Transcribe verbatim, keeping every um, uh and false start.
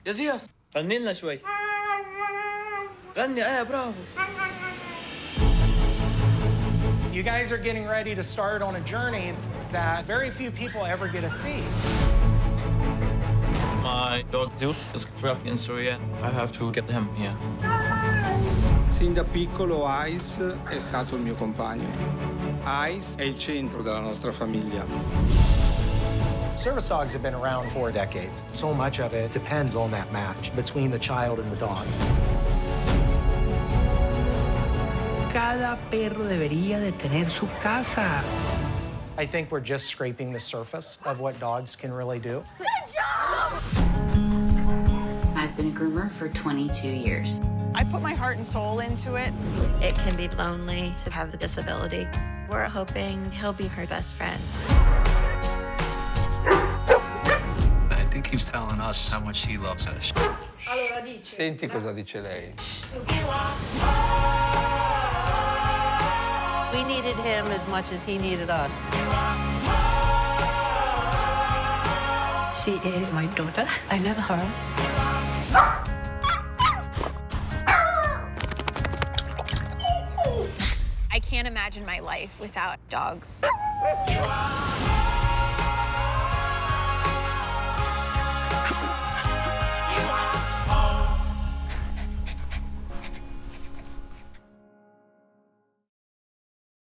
يا زياد غني لنا شوي. غني ايه برافو. You guys are getting ready to start on a journey that very few people ever get to see. My dog Zeus is trapped in Syria. I have to get him here. Sin da piccolo Ice è stato il mio compagno. Ice è il centro della nostra famiglia. Service dogs have been around for decades. So much of it depends on that match between the child and the dog. Cada perro debería de tener su casa. I think we're just scraping the surface of what dogs can really do. Good job! I've been a groomer for twenty-two years. I put my heart and soul into it. It can be lonely to have the disability. We're hoping he'll be her best friend. I think he's telling us how much he loves us. Senti cosa dice lei. We needed him as much as he needed us. She is my daughter. I love her. I can't imagine my life without dogs.